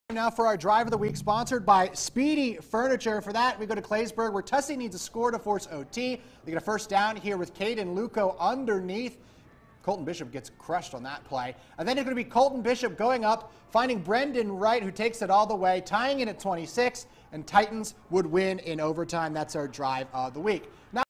Now for our drive of the week, sponsored by Speedy Furniture. For that, we go to Claysburg, where Tussey needs a score to force OT. They get a first down here with Caden Luco underneath. Colton Bishop gets crushed on that play. And then it's going to be Colton Bishop going up, finding Brendan Wright, who takes it all the way, tying it at 26, and Titans would win in overtime. That's our drive of the week. Now